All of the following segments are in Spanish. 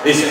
Dice.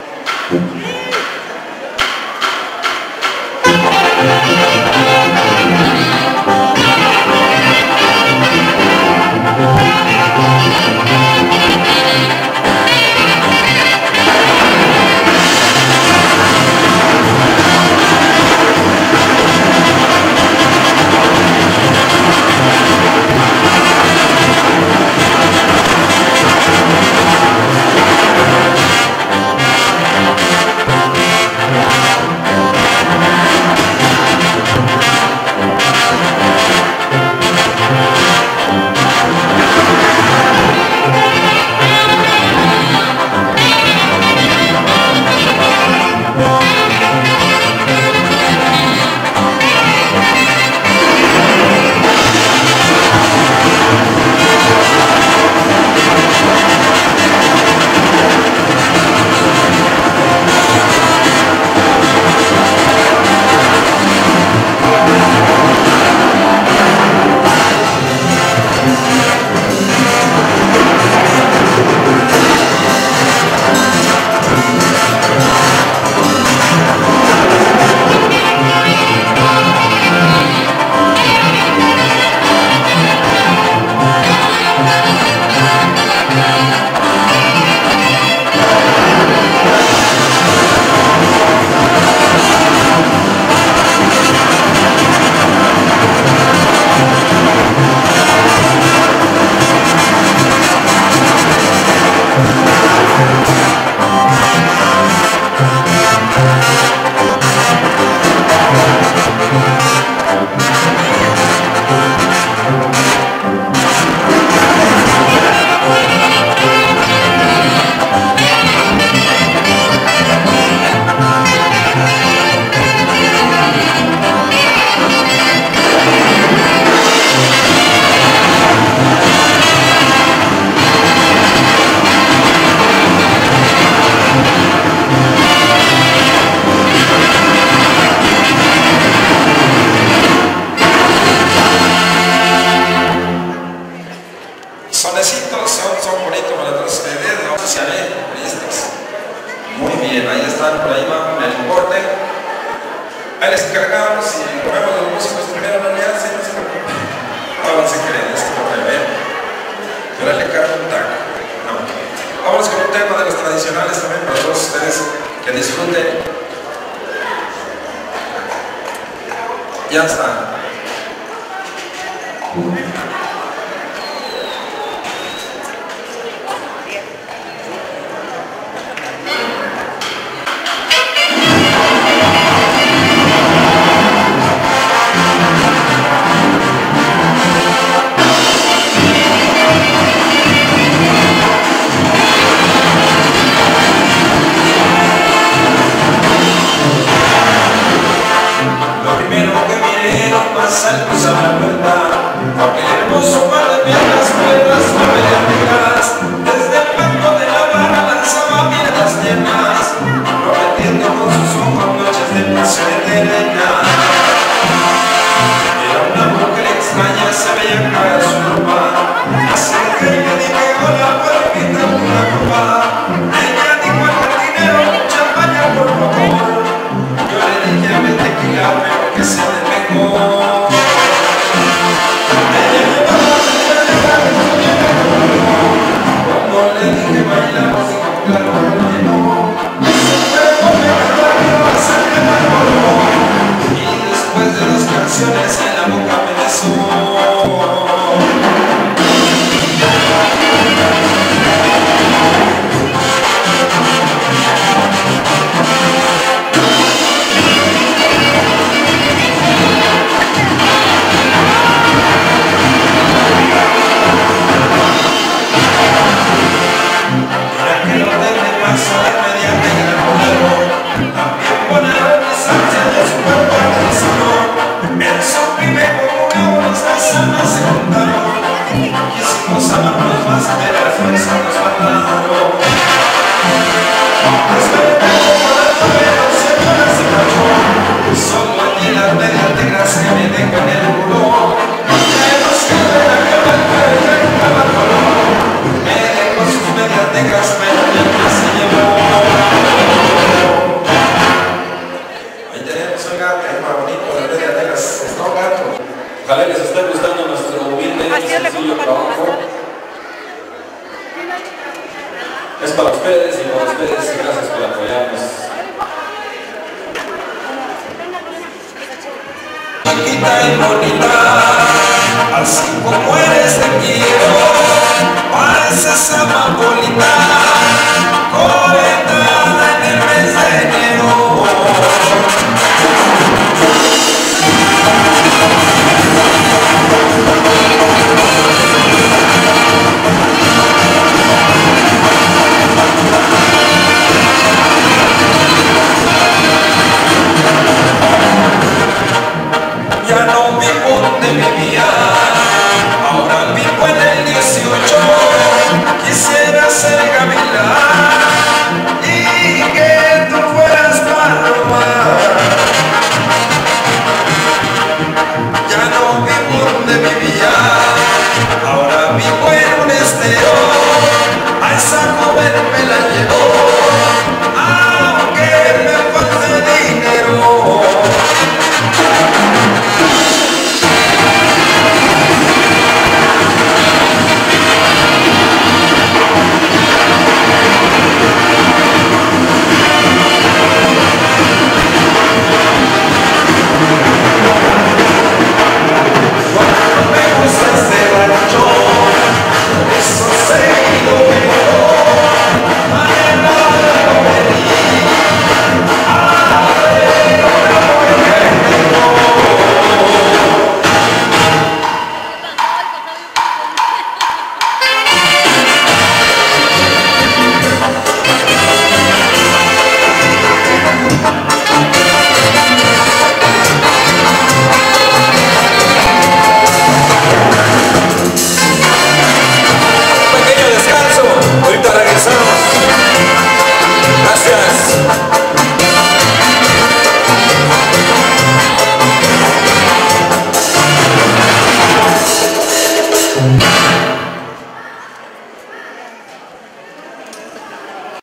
Son bonitos para los CDs, sociales, listos. Muy bien, ahí están, por ahí va el borde. Ahí les encargamos y ponemos los músicos primero, no le hacen, no se preocupen. Ahora se creen, esto lo pueden ver. Yo le cargo un taco. No. Vamos con un tema de los tradicionales también para todos ustedes que disfruten. Ya está. Saltos a la puerta, aquel hermoso par de piernas nuevas, novelas negras, desde el banco de la barra lanzaba miradas tiernas, prometiendo con sus ojos noches de pasión eterna. Era una mujer extraña, se veía caer su ropa, así que le dije hola, puedo invitar una copa. Ella dijo al jardinero, champaña por favor. Yo le dije a mi tequila, pero que sea de mejor. En la boca me besó. Era que el orden de paso de inmediato en el modelo, también poner mis ansias de su cuerpo al salón. El sublime como una nuestras almas se juntaron, quisimos amarnos más, pero la fuerza nos mataron. Despertamos por el noveno, siempre las se cayó, solo allí las medias negras que me dejan el buró. Menos que de la cama el cuerpo y el color, me dejó sus medias negras, pero el que se llevó. Es para ustedes y para ustedes, gracias por apoyarnos. Chiquita y bonita, así como eres te quiero, pareces amapolita.